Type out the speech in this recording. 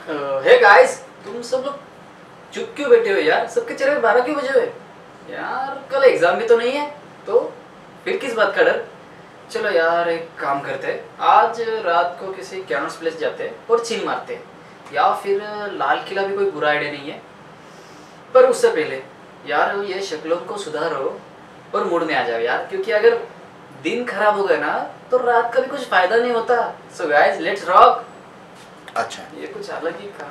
Hey guys, तुम सब लोग चुप क्यों बैठे हो यार? सबके चेहरे पे 12 क्यों बजे हुए यार? कल एग्जाम भी तो नहीं है, तो फिर किस बात का डर? चलो यार, एक काम करते हैं, आज रात को किसी कैनॉस प्लेस जाते हैं और चिल मारते हैं, या फिर लाल किला भी कोई बुरा आइडिया नहीं है। पर उससे पहले यार ये शक्लों को सुधारो और मूड में आ जाओ यार, क्योंकि अगर दिन खराब हो गया ना तो रात का भी कुछ फायदा नहीं होता। So guys, let's rock. अच्छा, ये कुछ अलग ही